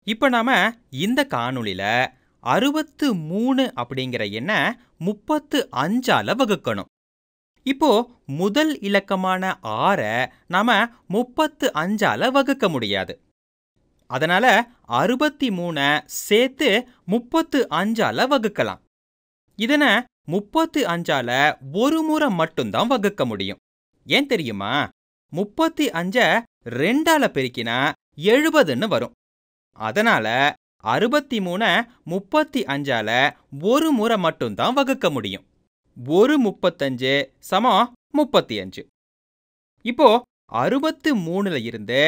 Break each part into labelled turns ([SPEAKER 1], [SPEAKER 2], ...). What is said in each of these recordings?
[SPEAKER 1] இப்போ நாம இந்த காணொளியில 63 அப்படிங்கிற எண்ணை 35ஆல வகுக்கணும். இப்போ முதல் இலக்கமான 6 நாம 35ஆல வகுக்க முடியாது. அதனால 63 சேர்த்து 35ஆல வகுக்கலாம். இதனை 35ஆல ஒரு முறை மட்டும்தான் வகுக்க முடியும். ஏன் தெரியுமா? 35 2ஆல பெருக்கினா 70ன்னு வரும். அதனால 63 35ஆல ஒரு முறை மட்டும்தான் வகுக்க முடியும். ஒரு 35 சமம் 35. இப்போ 63ல இருந்து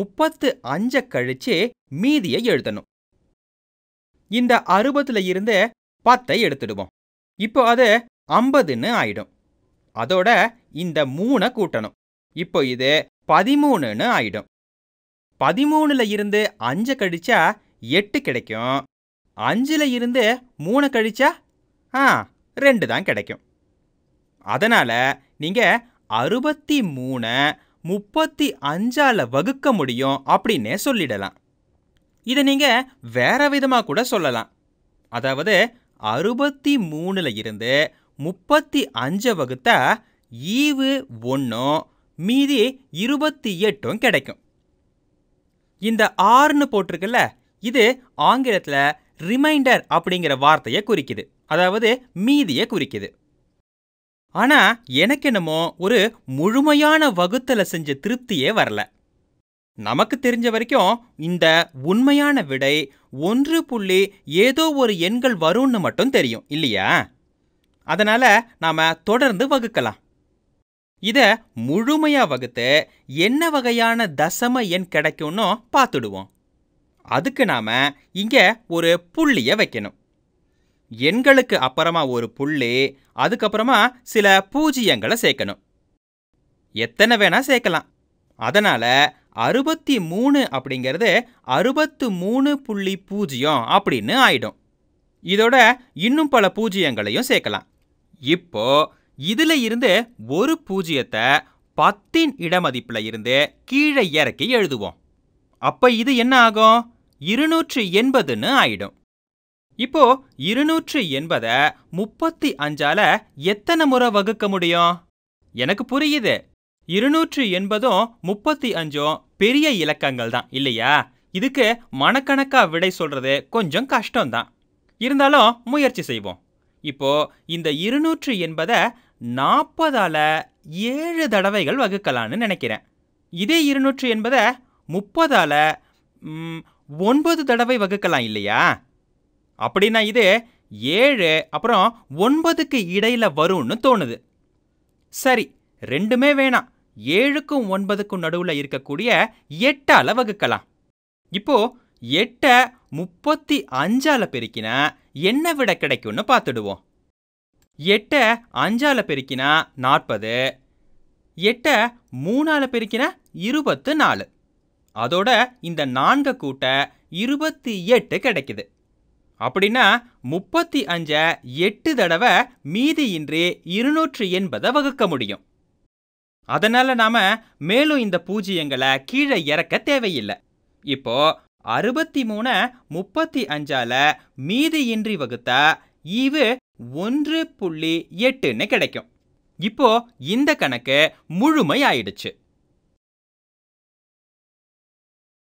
[SPEAKER 1] 35 கழிச்சு மீதியை எழுதணும். இந்த 60ல இருந்து 10 எடுத்துடுவோம். இப்போ அது 50ன்னு ஆயிடும். அதோட இந்த 3 கூட்டணும். இப்போ இது 13ன்னு ஆயிடும். 13ல இருந்து 5 கழிச்சா 8 கிடைக்கும். 5ல இருந்து 3 கழிச்சா 2 தான் கிடைக்கும். அதனால நீங்க 63 35ஆல வகுக்க முடியும் அப்படின்னே சொல்லிடலாம். இதை நீங்க வேற விதமா கூட சொல்லலாம். அதாவது 63ல இருந்து 35 வகுத்தா ஈவு 1 மீதி 28 கிடைக்கும். இந்த 6ன்னு போட்டிருக்குல்ல, இது ஆங்கிலத்துல ரிமைண்டர் அப்படிங்கிற வார்த்தையை குறிக்குது. அதாவது மீதியை குறிக்குது. ஆனா எனக்கு என்னமோ ஒரு முழுமையான வகுத்தலை செஞ்ச திருப்தியே வரல. நமக்கு தெரிஞ்ச வரைக்கும் இந்த உண்மையான விடை 1 ஏதோ ஒரு எண்கள் வரும்னு மட்டும் தெரியும் இல்லையா? அதனால நாம தொடர்ந்து வகுக்கலாம். இத முழுமையா வகுத்து என்ன வகையான தசம எண் கிடைக்கும்னு பார்த்துடுவோம். அதுக்கு நாம இங்க ஒரு புள்ளிய வைக்கணும். எண்களுக்கு அப்புறமா ஒரு புள்ளி, அதுக்கப்புறமா சில பூஜ்ஜியங்களை சேர்க்கணும். எத்தனை வேணா சேர்க்கலாம். அதனால 63 அப்படிங்கிறது 63.0 அப்படின்னு ஆயிடும். இதோட இன்னும் பல பூஜ்ஜியங்களையும் சேர்க்கலாம். இப்போ இதுல இருந்து ஒரு பூஜ்ஜியத்தை 10ன் இடமதிப்புல இருந்து கீழே இறக்கி எழுதுவோம். அப்ப இது என்ன ஆகும்? 280ன்னு ஆயிடும். இப்போ 280 35ஆல எத்தனை முறை வகுக்க முடியும்? எனக்கு புரியுது. 280ம் 35ம் பெரிய இலக்கங்கள் தான் இல்லையா? இதுக்கு மனக்கணக்கா விடை சொல்றது கொஞ்சம் கஷ்டம்தான். இருந்தாலும் முயற்சி செய்வோம். இப்போ இந்த 280 40ஆல 7 தடவைகள் வகுக்கலான்னு நினைக்கிறேன். இதே 280 30ஆல 9 தடவை வகுக்கலாம் இல்லையா? அப்படின்னா இது 7 அப்புறம் 9க்கு இடையில வரும்னு தோணுது. சரி, ரெண்டுமே வேணாம். 7க்கும் 9க்கும் நடுவுல இருக்கக்கூடிய 8ஆல வகுக்கலாம். இப்போ 8 35ஆல பெருக்கினா என்ன விட கிடைக்கும்னு பார்த்துடுவோம். 8 5ஆல பெருக்கினா 40, 8 3ஆல பெருக்கினா 24. அதோட இந்த 4 கூட்ட 28 கிடைக்குது. அப்படின்னா 35 8 தடவை மீதியின்றி 280 வகுக்க முடியும். அதனால நாம மேலும் இந்த பூஜ்ஜியங்களை கீழே இறக்க தேவையில்லை. இப்போ 63 35ஆல மீதியின்றி வகுத்தா ஈவு 1.8ன்னு கிடைக்கும். இப்போ இந்த கணக்கு முழுமை ஆயிடுச்சு.